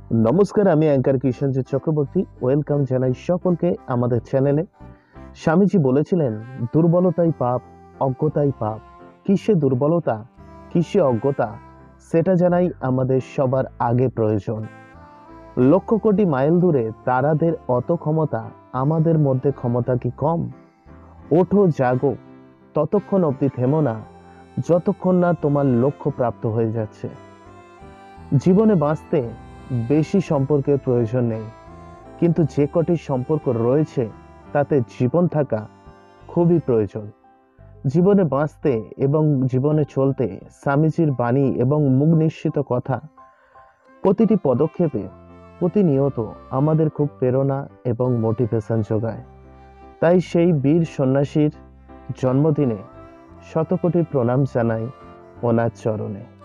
নমস্কার, আমি anchor কিষাণজিৎ Chakraborty. Welcome জানাই সকলকে আমাদের চ্যানেলে। স্বামীজি বলেছিলেন, দুর্বলতাই পাপ, অজ্ঞতাই পাপ। কিসে দুর্বলতা, কিসে অজ্ঞতা, সেটা জানাই আমাদের সবার আগে প্রয়োজন। লক্ষ কোটি মাইল দূরে তারাদের অত ক্ষমতা, আমাদের মধ্যে ক্ষমতা কি কম? ওঠো, জাগো, ততক্ষণ অবধি থেমো না, যতক্ষণ না তোমার লক্ষ্য প্রাপ্ত হয়ে যাচ্ছে। জীবনে বাঁচতে বেশি সম্পর্কের প্রয়োজন নেই, কিন্তু যে কটি সম্পর্ক রয়েছে তাতে জীবন থাকা খুবই প্রয়োজন। জীবনে বাঁচতে এবং জীবনে চলতে স্বামীজির বাণী এবং মুখ নিঃসৃত কথা প্রতিটি পদক্ষেপে প্রতিনিয়ত আমাদের খুব প্রেরণা এবং মোটিভেশন যোগায়। তাই সেই বীর সন্ন্যাসীর জন্মদিনে শতকোটি প্রণাম জানাই ওনার চরণে।